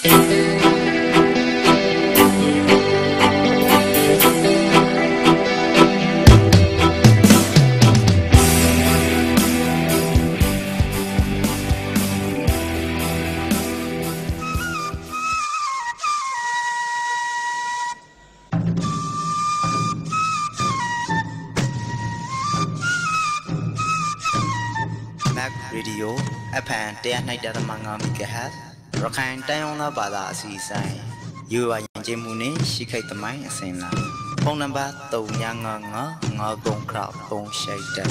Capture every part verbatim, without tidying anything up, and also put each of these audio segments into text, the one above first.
Radio အဖန်တရားနိုင်တဲ့မငါမီဂါဟတ်ရခိုင်တိုင်းအောင်သားဘာသာအစီအစဉ်ယူဝရင်ကျင်းမှုနဲ့ရှိခိုက်သမိုင်းအစဉ်လာဖုန်းနံပါတ်၃၅၅၅၅၃၃ရှိတဲ့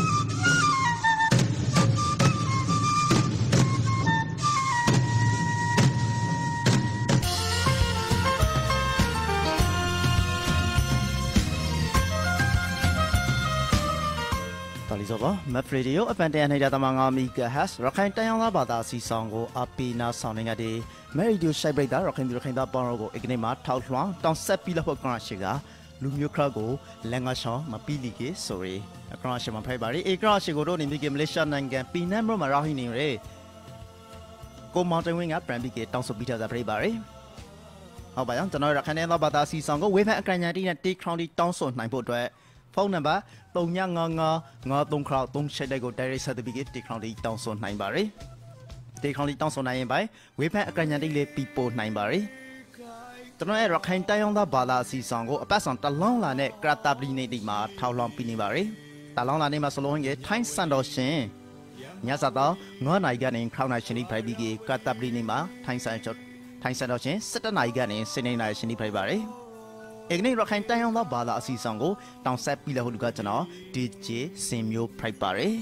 Map Radio အပန်တန်နေတဲ့တမငါမီဂါဟတ်ရခိုင်တိုင်းအောင်သားဘာသာအစီအစဉ်ကိုအပီနာဆောင်နေကြတဲ့ Radio ရှိုက်ပရိတ်တာရခိုင်ပြည်ရခိုင်သားပေါင်းတို့ကိုအကနေ့မှာထောက်လွှမ်းတောင်ဆက်ပြီးလောက်ကရရှိကလူမျိုးခရကိုလန်ငါရှောင်းမပီလီကေဆိုရီအကရရှိမဖိုက်ပါရီအကရရှိကိုတို့နေပြီးကမလေးရှားနိုင်ငံပီနမ်ဘရမရာဟီနေရကိုမောင်တဝင်းကပရန်ဘီကေတောင်ဆုပ်ပြီးထားတာပြပါရီဟုတ်ပါရောကျွန်တော်ရခိုင်တိုင်းသားဘာသာအစီအစဉ်ကိုဝေဖန်အကရညာတီနဲ့တေးခရောင်းတီတောင်းဆိုနိုင်ဖို့အတွက်ဖုန်းနံပါတ်၃၅၅၅၃၃ရှိတဲ့ကို direct certificate တေခေါင်တီတောင်းဆိုနိုင်ပါရယ်တေခေါင်တီတောင်းဆိုနိုင်ရင်ပိုင်ဝေဖန်အကညာတိလေးပြပို့နိုင်ပါရယ်ကျွန်တော်ရဲ့ရခိုင်တိုင်းအောင်သားဘာသာအစီအစဉ်ကိုအပတ်ဆောင်တလောင်းလာနဲ့ကရတာပလီနေတီမှာထောက်လောင်းပြနေပါရယ်တလောင်းလာနေမှာစလုံးရဲ့ထိုင်းစံတော်ရှင်ညစာတော့ငေါနိုင်ကနေခေါင်းနိုင်ရှင်ဒီဖိုင်ဘီကကရတာပလီနေမှာထိုင်းစံချောထိုင်းစံတော်ရှင်၁၇နိုင်ကနေစနေနိုင်ရှင်ဒီဖိုင်ပါရယ်เอกนี่รคันတိုင်းအောင်သားဘာသာအစီအစဉ်ကိုတောင်ဆက်ပြီးလဲဟိုလူကကျွန်တော် ดี เจ စင်မျိုးဖိုက်ပါတယ်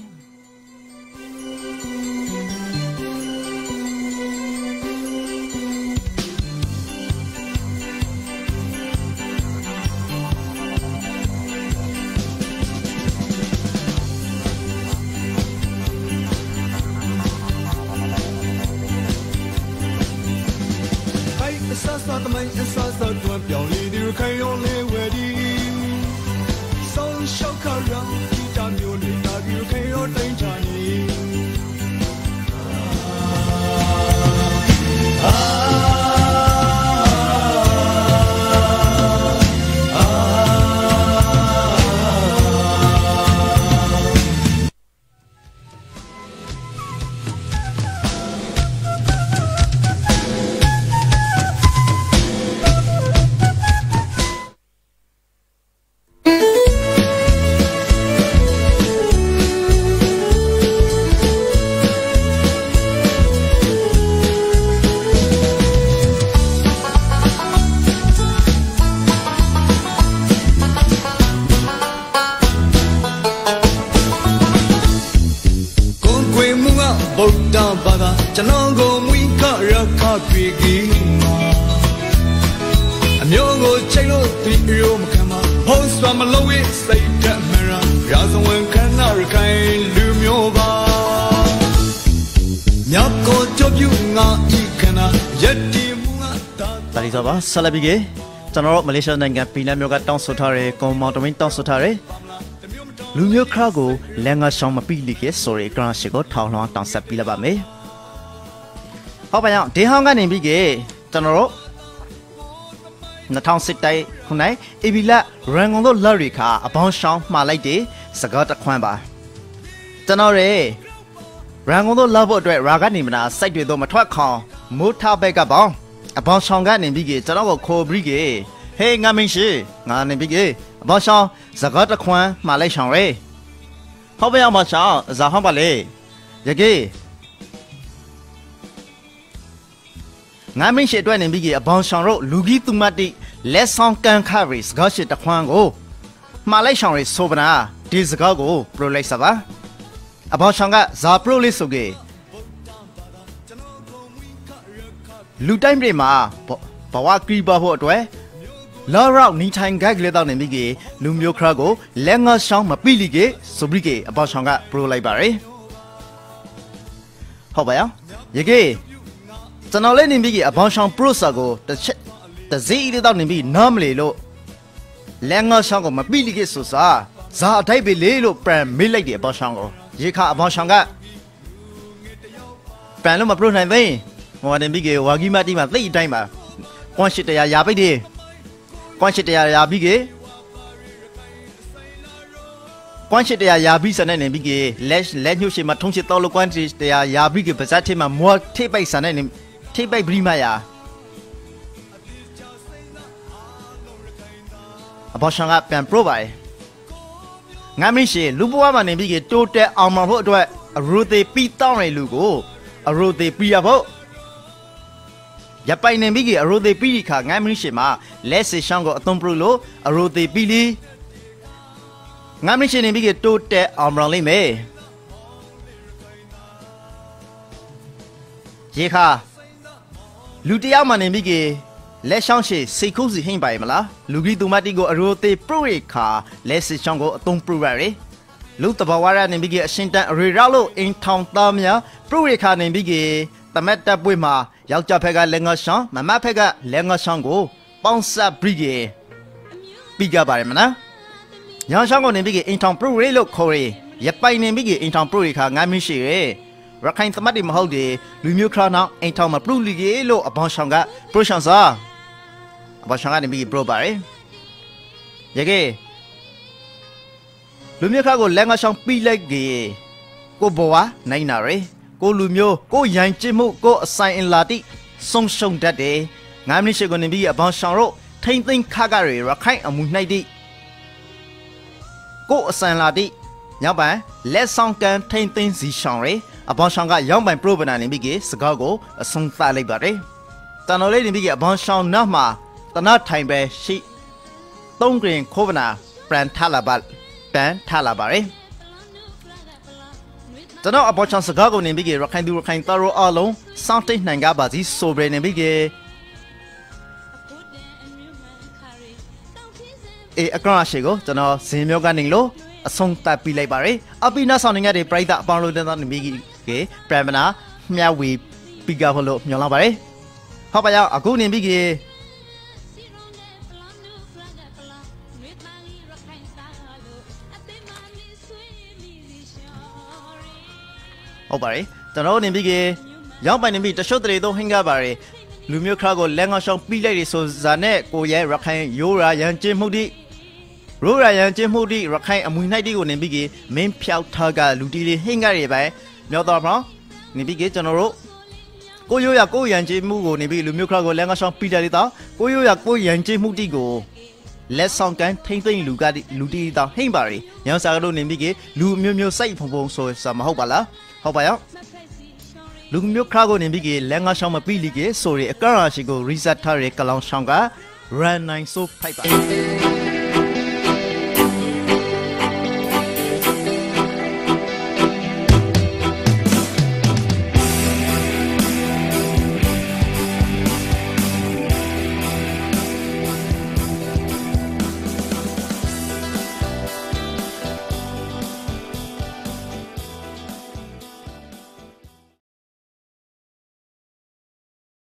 တမိုင်းအစစတွန်းပြောင်းလေးဒီခိုင်ရောလေးဝဲဒီဆုံးရှောက်ခရံဒီတာမျိုးလေးတာဒီခိုင်ရောတိုင်းချာနေအာဗုဒ္ဓဘာသာကျွန်တော်ကိုမွေးခရခပြေကြီးအမျိုးကိုချိန်လို့ဒီရိုမခံမဟုတ်စွာမလုံးဝစိတ်ဓာတ်မရရာဇဝင်ခန္ဓာရခိုင်လူမျိုးပါမြောက်ကိုကြပြူငါဤခန္ဓာယက်တီမူငါတာလီဆိုပါဆလာဘီကေကျွန်တော်တို့မလေးရှားနိုင်ငံပီနမ်မြို့ကတောင်းဆိုထားတဲ့ကွန်မောင်တမင်းတောင်းဆိုထားတဲ့လူမျိုးခရကိုလန်ငါရှောင်းမပီလီကေဆိုရီကရရှိကိုထောင်းလွှမ်းတောင်းဆက်ပြီးလာပါမယ်ဟုတ်ပါရောဒီဟောင်းကနေပြီးကေကျွန်တော်တို့၂၀၁၈တိုက်ခုနိုင်အီဘီလာရန်ကုန်တို့လက်ရီခါအပေါင်းရှောင်းမှားလိုက်တယ်စကားတခွန်းပါကျွန်တော်ရဲ့ရန်ကုန်တို့လောက်ဖို့အတွက်ရာကနေမနာစိုက်တွေတော့မထွက်ခေါင်မိုးထားဘက်ကပေါင်းအပေါင်းရှောင်းကနေပြီးကေကျွန်တော်ကိုခိုးပြီးကေဟေးငါမင်းရှိငါနေပြီးကေအပေါင်းရှောင်းစကားတခွန်းမှားလိုက်ဆောင်ရဲဟုတ်ပါရောမရှောင်းဇာဟောင်းပါလေရကေငါမင်းရှိအတွက်နေပြီးကေအပေါင်းရှောင်းတို့လူကြီးသူမတိလက်ဆောင်ကန်ခရီစကားရှိတခွန်းကိုမှားလိုက်ဆောင်ရဲဆိုပနာဒီစကားကိုပရိုလိုက်စပါအပေါင်းရှောင်းကဇာပရိုလေးဆိုကေလူတိုင်းပြည်မှာဘဝကရီးပါဖို့အတွက်လာရောက်နေထိုင်ကြကြတဲ့နေမိကေလူမျိုးခရကိုလက်ငါရှောင်းမပိလီကေဆိုပြီးကေအပေါရှောင်းကပရိုလိုက်ပါရယ်ဟုတ်ပါရောရေကေကျွန်တော်လည်းနေမိကေအပေါရှောင်းပရိုဆာကိုတစ်ချက်တစ်စီးရတော့နေမိနားမလေလို့လက်ငါရှောင်းကိုမပိလီကေဆိုစာဇာအထိုက်ပဲလေလို့ပြန်မေးလိုက်တယ်အပေါရှောင်းကိုရေခါအပေါရှောင်းကပြန်လို့မပရိုနိုင်သေး我那边个瓦吉马地嘛，这一代嘛，关系的呀亚贝的，关系的呀亚比个，关系的呀亚比上那那边个，来来牛些嘛，同时道路关系的呀亚比个不是天嘛，莫天白上那那天白不嘛呀，啊，包上个变 provide。俺们是卢布瓦嘛那边个都在澳门后头，如得比当然路过，如得比亚包。一百年比个如得比卡，俺们是嘛，来是上个东布罗，如得比哩。俺们是那边个都在澳门里面。这卡，卢迪亚嘛那边个。来上些谁口是很白嘛啦？如果多马蒂个罗得 pro 一卡，来是上个东 pro 嘞。如果把瓦拉那边个现在瑞拉路 in town 大面 pro 一卡那边个，他们打不嘛？要叫拍个两个上，慢慢拍个两个上个，帮杀比个，比个白嘛啦？要上个那边个 in town pro 嘞路可以，一百那边个 in town pro 一卡俺们是诶。รักใครสมัติมาเขาดีลุมิวครานะเอ็งทำมาปลุกลีเกโลอบังชังกะปลุกชังซะอบังชังกะนี่มีปลุกไปยังไงลุมิวคราก็แรงกะชังปีเล็กเกก็บอกว่าไหนน่ะเรก็ลุมิวก็ยังจิมุก็ใส่อินลาติส่งส่งดัดเดงานนี้เชก็นี่มีอบังชังโรทิ้งทิ้งข้ากันเรรักใครอมุนไหนดิก็ใส่อินลาติยังไปเล่ส่งกันทิ้งทิ้งสีช่างเรအဘောင်းဆောင်ကရောင်းပိုင်ပရိုပနာနေပြီးကစကားကိုအဆုံးသတ်လိုက်ပါတယ်။တန်တော်လေးနေပြီးကအဘောင်းဆောင်နောက်မှာတနထိုင်ပဲရှိသုံးကရင်ခိုးပနာပြန်ထလာပါပြန်ထလာပါတယ်။ကျွန်တော်အဘောင်းဆောင်စကားကိုနေပြီးကရခိုင်သူရခိုင်သားတို့အားလုံးစောင့်တိတ်နိုင်ကြပါစီဆိုပြနေပြီးကအေအကောင်အရှိကိုကျွန်တော်ဇင်မျိုးကနေလို့အဆုံးသတ်ပြလိုက်ပါတယ်။အပိနာဆောင်နေရတဲ့ပြိုက်တာအပေါင်းလို့တဲ့နေပြီးကပရမနာမြဝီပီကာဖလို့ညောင်းလာပါတယ်။ဟောပါရောက်အခုနေပြီးကဟုတ်ပါတယ်ကျွန်တော်နေပြီးကရောင်းပိုင်နေပြီးတရှုပ်တရေတော့ဟင်းကားပါတယ်လူမျိုးခါကိုလက်ငါရှောင်းပြီးလိုက်ရဆိုဇာနဲ့ကိုရဲရခိုင်ရိုးရာရန်ကျင်းမှုတိရိုးရာရန်ကျင်းမှုတိရခိုင်အမွေနိုင်တိကိုနေပြီးကမင်းဖြောက်ထားကလူတီလေးဟင်းကားတွေပဲမြောက်တော့ဖောင်းနေပြီးကကျွန်တော်တို့ကိုရိုးရာကိုရန်ကျင်းမှုကိုနေပြီးလူမျိုးခါကိုလက်ငါရှောင်းပြီးတယ်တော့ကိုရိုးရာကိုရန်ကျင်းမှုတိကိုလက်ဆောင်ကန်ထိမ့်သိမ့်လူကလူတီတောင်ဟိမ့်ပါရီညောင်စာတို့နေပြီးကလူမျိုးမျိုးစိတ်ဖုံဖုံဆိုစမဟုတ်ပါလားဟုတ်ပါရောက်လူမျိုးခါကိုနေပြီးကလက်ငါရှောင်းမပြီးလီကဆိုရီအကရာရှိကို reset ထားရကလောင်ရှောင်းက run nine so ဖိုက်ပါ